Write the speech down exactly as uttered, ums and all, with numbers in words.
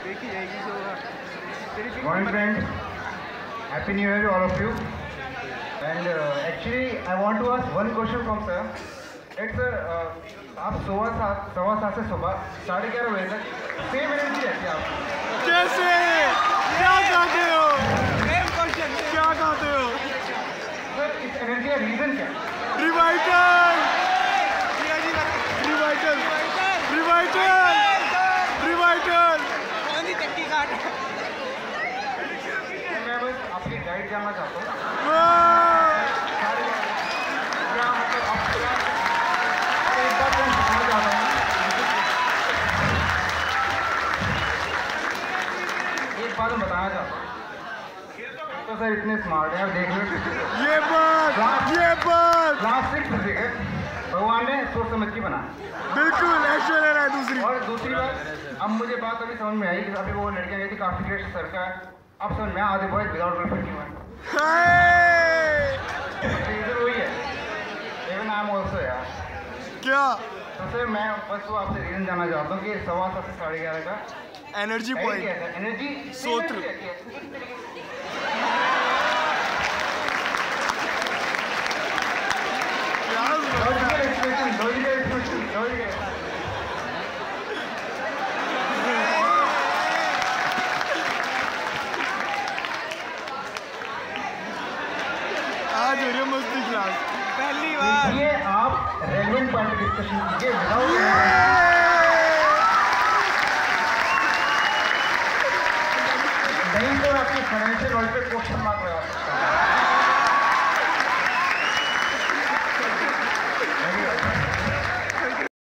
Morning friends, Happy New Year to all of you. And uh, actually I want to ask one question from sir. It's sir, uh, आप सुबह सात सवा सात से सुबह साढ़े ग्यारह बजे तक सेम एनर्जी रहती है आप कैसे? क्या खाते हो? सेम क्वेश्चन, क्या खाते हो? सर इस एनर्जी का रीजन क्या है? रिवाइटल रिवाइटल रिवाइटल रिवाइटल मैं बस आपकी गाइड जानना चाहता हूँ। क्या मतलब आप क्या एक बात मैं समझ आता हूँ। एक बात मैं बताना चाहता हूँ। तो सर इतने स्मार्ट हैं, देख लो ये बात ये बात लास्ट सिर्फ फिजिक है, भगवान ने सोच समझ के बना। बिल्कुल ऐश्वर्या राय दूसरी और दूसरी बात, अब मुझे बात अभी समझ में आई कि अभी वो लड़कियां गई थी काफी देर सर का, अब समझ में आधे बॉयज विदाउट गर्लफ्रेंड की वन रीजन वही है। इवन आई एम ऑल्सो यार। क्या? तो सर मैं बस वो आपसे रीजन जानना चाहता हूँ कि सवा सात से साढ़े ग्यारह का एनर्जी पॉइंट एनर्जी सूत्र logical expression logical expression logical